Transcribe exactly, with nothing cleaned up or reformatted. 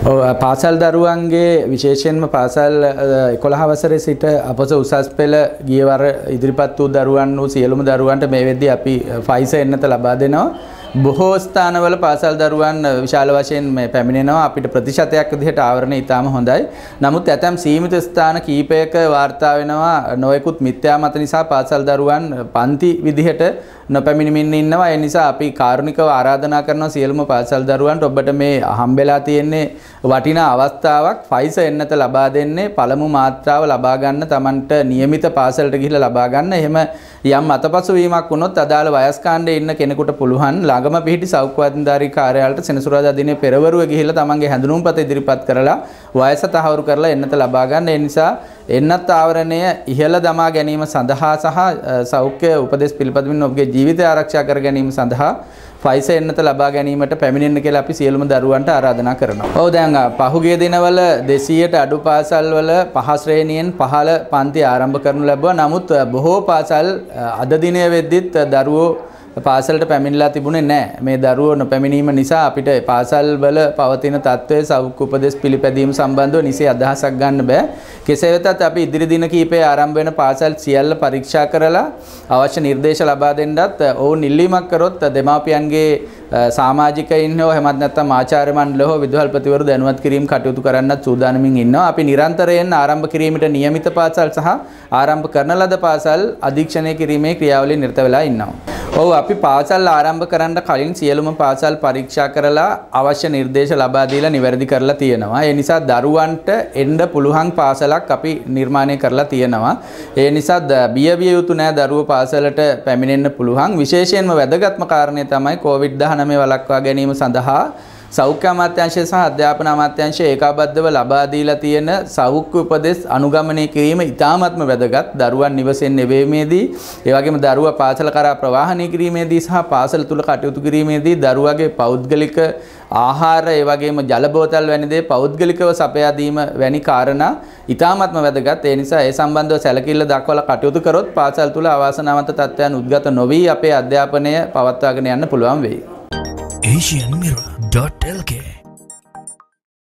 ඔව් පාසල් දරුවන්ගේ විශේෂයෙන්ම පාසල් එකොළහ වසරේ සිට අපොස උසස් පෙළ ගිය වර ඉදිරිපත් වූ දරුවන් වූ සියලුම දරුවන්ට මේ වෙද්දී අපි ෆයිසර් එන්නත ලබා දෙනවා. බොහෝ ස්ථානවල පාසල් දරුවන් විශාල වශයෙන් මේ පැමිණෙනවා. අපිට ප්‍රතිශතයක් විදිහට ආවරණය ඉතාම හොඳයි. නමුත් ඇතම් සීමිත ස්ථාන කීපයක වාර්තා වෙනවා නොයෙකුත් මිත්‍යා මත නිසා පාසල් දරුවන් පන්ති විදිහට නොපැමිණෙමින් ඉන්නවා. ඒ නිසා අපි කාරුණිකව ආරාධනා කරනවා සියලුම පාසල් දරුවන්ට ඔබට මේ හම්බෙලා තියෙන්නේ වටිනා අවස්ථාවක්. ෆයිසර් එන්නත ලබා දෙන්නේ පළමු මාත්‍රාව ලබා ගන්න Tamanට નિયમિત පාසලට ගිහිල්ලා ලබා ගන්න. එහෙම යම් අතපසු වීමක් වුණොත් අදාළ වයස් කාණ්ඩයේ ඉන්න කෙනෙකුට පුළුවන් ළඟම පිහිටි සෞඛ්‍ය අධිකාරී කාර්යාලයට සෙනසුරාදා දිනේ පෙරවරුව ගිහිල්ලා තමන්ගේ හැඳුනුම්පත ඉදිරිපත් කරලා වයස තහවුරු කරලා එන්නත ලබා ගන්න. ඒ නිසා එන්නත් ආවරණය ඉහළ දමා ගැනීම සඳහා සහ සෞඛ්‍ය උපදෙස් පිළිපදමින් ඔබගේ ජීවිතය ආරක්ෂා කර ගැනීම සඳහා ෆයිසර් එන්නත ලබා ගැනීමට පැමිණෙන්න කියලා අපි සියලුම දරුවන්ට ආරාධනා කරනවා. ඔව් දැන් පහුගිය දිනවල දෙසීයට අඩු පාසල් වල පහ ශ්‍රේණියෙන් පහළ පන්ති ආරම්භ කරනු ලැබුවා. නමුත් බොහෝ පාසල් අද දිනය වෙද්දිත් දරුවෝ පාසලට පැමිණලා තිබුණේ නැහැ. මේ දරුවෝ නොපැමිණීම නිසා අපිට පාසල් වල පවතින තත්ත්වයේ සෞඛ්‍ය උපදෙස් පිළිපැදීම සම්බන්ධව නිසි අදහසක් ගන්න බෑ. කෙසේ වෙතත් අපි ඉදිරි දින කීපයේ ආරම්භ වෙන පාසල් සියල්ල පරීක්ෂා කරලා අවශ්‍ය නිර්දේශ ලබා දෙන්නත් ඔවුන් ඉල්ලීමක් කරොත් දෙමාපියන්ගේ සමාජිකයින් හෝ එහෙමත් නැත්නම් ආචාර්ය මණ්ඩල හෝ විදුහල්පතිවරු දැනුවත් කිරීම කටයුතු කරන්නත් සූදානමින් ඉන්නවා. අපි නිරන්තරයෙන් ආරම්භ කිරීමට නියමිත පාසල් සහ ආරම්භ කරන ලද පාසල් අධීක්ෂණය කිරීමේ ක්‍රියාවලිය නිරත වෙලා ඉන්නවා. ඔව් අපි පාසල් ආරම්භ කරන්න කලින් සියලුම පාසල් පරීක්ෂා කරලා අවශ්‍ය නිර්දේශ ලබා දීලා නිවැරදි කරලා තියෙනවා. ඒ නිසා දරුවන්ට එන්න පුළුවන් පාසලක් අපි නිර්මාණය කරලා තියෙනවා. ඒ නිසා බිය විය යුතු නෑ දරුවෝ පාසලට පැමිණෙන්න පුළුවන්. විශේෂයෙන්ම වැදගත්ම කාරණය තමයි කොවිඩ් දහනවය වළක්වා ගැනීම සඳහා සෞඛ්‍ය අමාත්‍යාංශය සහ අධ්‍යාපන අමාත්‍යාංශය ඒකාබද්ධව ලබා දීලා තියෙන සෞඛ්‍ය උපදෙස් අනුගමනය කිරීම ඉතාමත්ම වැදගත්. දරුවන් නිවසෙන් නෙවීමේදී, ඒ වගේම දරුවා පාසල කරා ප්‍රවාහනය කිරීමේදී සහ පාසල තුල කටයුතු කිරීමේදී දරුවාගේ පෞද්ගලික ආහාර, ඒ වගේම ජල බෝතල් වැනි දේ පෞද්ගලිකව සපයා දීම වැනි කාරණා ඉතාමත්ම වැදගත්. ඒ නිසා ඒ සම්බන්ධව සැලකිල්ල දක්වලා කටයුතු කරොත් පාසල් තුල අවාසනාවන්ත තත්ත්වයන් උද්ගත නොවි අපේ අධ්‍යාපනය පවත්වාගෙන යන්න පුළුවන් වෙයි. asian mirror dot l k